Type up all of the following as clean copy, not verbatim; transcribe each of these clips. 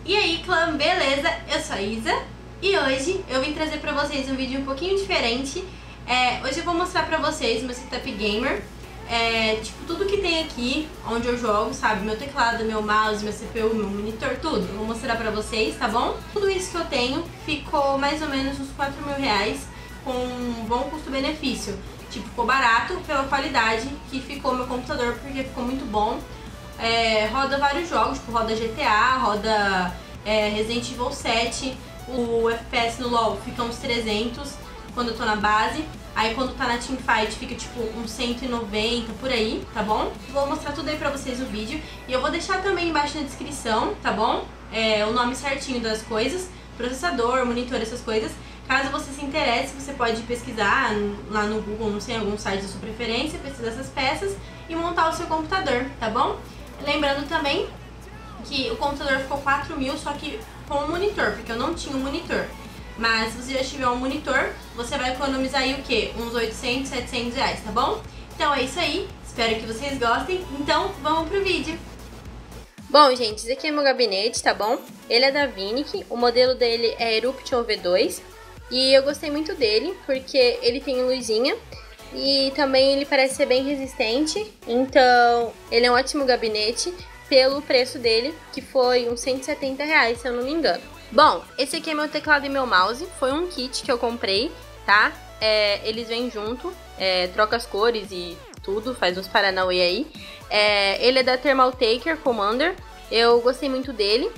E aí, clã, beleza? Eu sou a Isa e hoje eu vim trazer pra vocês um vídeo um pouquinho diferente. Hoje eu vou mostrar pra vocês meu setup gamer, tipo, tudo que tem aqui onde eu jogo, sabe? Meu teclado, meu mouse, meu CPU, meu monitor, tudo. Eu vou mostrar pra vocês, tá bom? Tudo isso que eu tenho ficou mais ou menos uns R$4.000 com um bom custo-benefício. Tipo, ficou barato pela qualidade que ficou meu computador, porque ficou muito bom. Roda vários jogos, tipo, roda GTA, roda Resident Evil 7, o FPS no LoL fica uns 300 quando eu tô na base, aí quando tá na teamfight fica tipo uns 190 por aí, tá bom? Vou mostrar tudo aí pra vocês no vídeo e eu vou deixar também embaixo na descrição, tá bom? O nome certinho das coisas, processador, monitor, essas coisas. Caso você se interesse, você pode pesquisar lá no Google, não sei, em algum site da sua preferência, pesquisar essas peças e montar o seu computador, tá bom? Lembrando também que o computador ficou 4.000, só que com o monitor, porque eu não tinha um monitor. Mas se você já tiver um monitor, você vai economizar aí o quê? Uns 800, 700 reais, tá bom? Então é isso aí, espero que vocês gostem. Então vamos pro vídeo. Bom, gente, esse aqui é meu gabinete, tá bom? Ele é da Vinic, o modelo dele é Eruption V2. E eu gostei muito dele, porque ele tem luzinha. E também ele parece ser bem resistente, então ele é um ótimo gabinete pelo preço dele, que foi uns 170 reais, se eu não me engano. Bom, esse aqui é meu teclado e meu mouse, foi um kit que eu comprei, tá? Eles vêm junto, troca as cores e tudo, faz uns paranauê aí. Ele é da Thermaltaker Commander, eu gostei muito dele,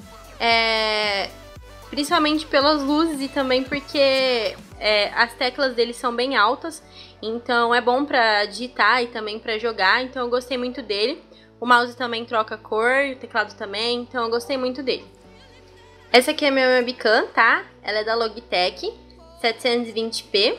principalmente pelas luzes e também porque as teclas dele são bem altas, então é bom pra digitar e também pra jogar, então eu gostei muito dele. O mouse também troca cor, o teclado também, então eu gostei muito dele. Essa aqui é a minha webcam, tá? Ela é da Logitech 720p,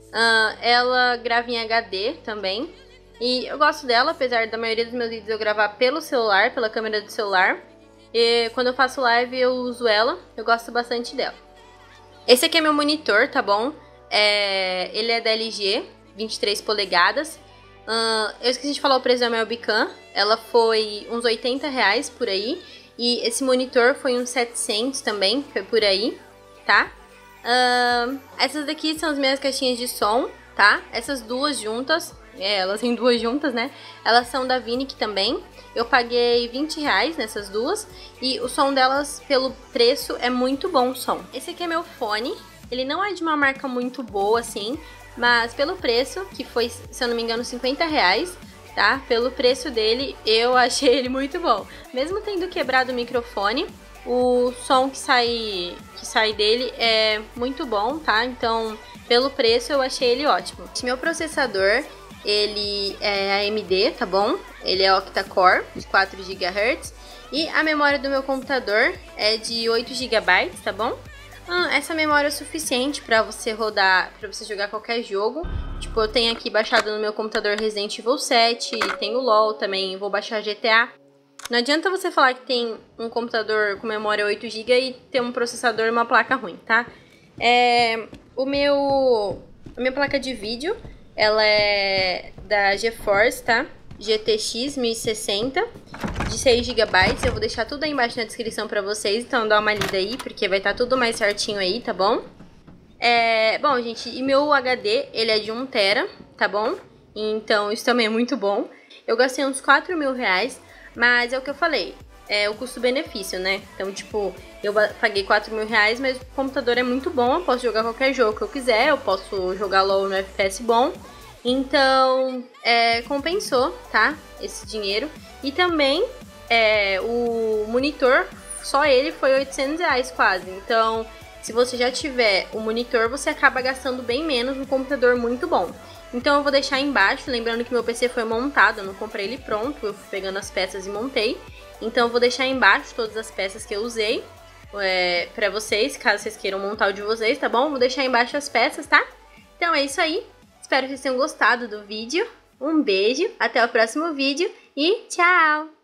ela grava em HD também, e eu gosto dela, apesar da maioria dos meus vídeos eu gravar pelo celular, pela câmera do celular. E quando eu faço live eu uso ela, eu gosto bastante dela. Esse aqui é meu monitor, tá bom? Ele é da LG, 23 polegadas. Eu esqueci de falar o preço da minha webcam, ela foi uns 80 reais por aí. E esse monitor foi uns 700 também, foi por aí, tá? Essas daqui são as minhas caixinhas de som, tá? Essas duas juntas, elas têm duas juntas, né? Elas são da Vinic também. Eu paguei 20 reais nessas duas e o som delas, pelo preço, é muito bom o som. Esse aqui é meu fone, ele não é de uma marca muito boa assim, mas pelo preço, que foi, se eu não me engano, 50 reais, tá? Pelo preço dele, eu achei ele muito bom. Mesmo tendo quebrado o microfone, o som que sai dele é muito bom, tá? Então, pelo preço, eu achei ele ótimo. Esse meu processador, ele é AMD, tá bom? Ele é octa-core, de 4 GHz. E a memória do meu computador é de 8 GB, tá bom? Essa memória é suficiente pra você rodar, pra você jogar qualquer jogo. Tipo, eu tenho aqui baixado no meu computador Resident Evil 7, tenho LoL também, vou baixar GTA. Não adianta você falar que tem um computador com memória 8 GB e ter um processador e uma placa ruim, tá? A minha placa de vídeo, ela é da GeForce, tá? GTX 1060, de 6 GB. Eu vou deixar tudo aí embaixo na descrição pra vocês, então dá uma lida aí, porque vai estar tudo mais certinho aí, tá bom? Bom, gente, e meu HD, ele é de 1 TB, tá bom? Então isso também é muito bom. Eu gastei uns 4.000 reais, mas é o que eu falei, é o custo-benefício, né? Então, tipo, eu paguei 4.000 reais, mas o computador é muito bom, eu posso jogar qualquer jogo que eu quiser, eu posso jogar LoL no FPS bom. Então, compensou, tá? Esse dinheiro. E também, o monitor, só ele foi 800 reais quase. Então, se você já tiver o monitor, você acaba gastando bem menos no computador muito bom. Então, eu vou deixar embaixo, lembrando que meu PC foi montado, eu não comprei ele pronto, eu fui pegando as peças e montei. Então, eu vou deixar embaixo todas as peças que eu usei, pra vocês, caso vocês queiram montar o de vocês, tá bom? Vou deixar embaixo as peças, tá? Então, é isso aí. Espero que vocês tenham gostado do vídeo. Um beijo, até o próximo vídeo e tchau!